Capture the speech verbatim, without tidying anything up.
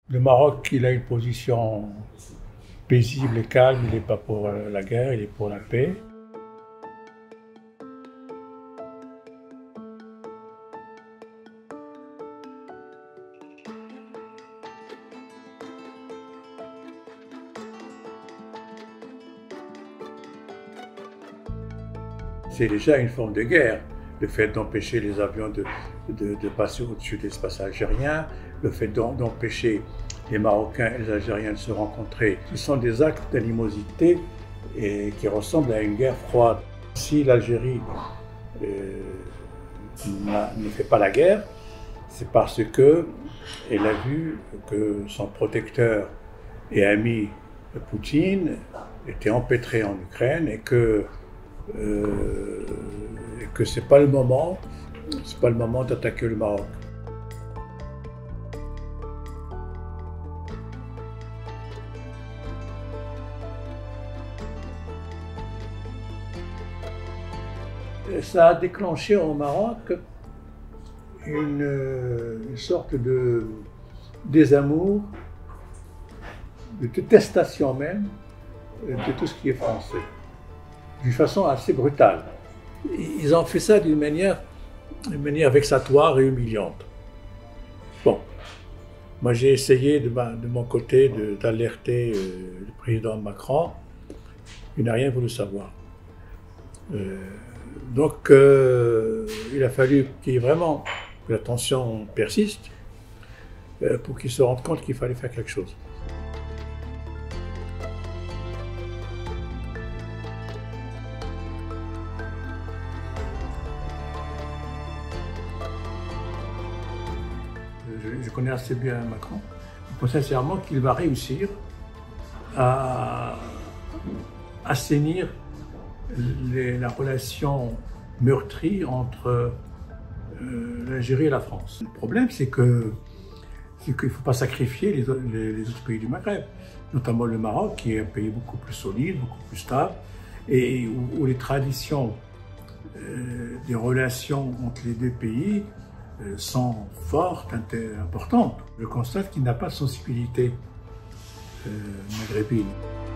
Le Maroc, il a une position paisible et calme, il n'est pas pour la guerre, il est pour la paix. C'est déjà une forme de guerre, le fait d'empêcher les avions de, de, de passer au-dessus de l'espace algérien, le fait d'empêcher les Marocains et les Algériens de se rencontrer. Ce sont des actes d'animosité et qui ressemblent à une guerre froide. Si l'Algérie euh, ne fait pas la guerre, c'est parce qu'elle a vu que son protecteur et ami Poutine était empêtré en Ukraine et que Euh, et que c'est pas le moment, c'est pas le moment d'attaquer le Maroc. Et ça a déclenché au Maroc une, une sorte de désamour, de détestation même de tout ce qui est français, d'une façon assez brutale. Ils ont fait ça d'une manière, d'une manière vexatoire et humiliante. Bon, moi j'ai essayé de, ma, de mon côté d'alerter euh, le président Macron, il n'a rien voulu savoir. Euh, donc euh, il a fallu qu'il y ait vraiment que la tension persiste euh, pour qu'il se rende compte qu'il fallait faire quelque chose. Je connais assez bien Macron. Je pense sincèrement qu'il va réussir à assainir les, la relation meurtrie entre euh, l'Algérie et la France. Le problème, c'est que c'est qu'il ne faut pas sacrifier les, les, les autres pays du Maghreb, notamment le Maroc, qui est un pays beaucoup plus solide, beaucoup plus stable, et où, où les traditions euh, des relations entre les deux pays sont fortes, importantes. Je constate qu'il n'a pas de sensibilité euh, maghrébine.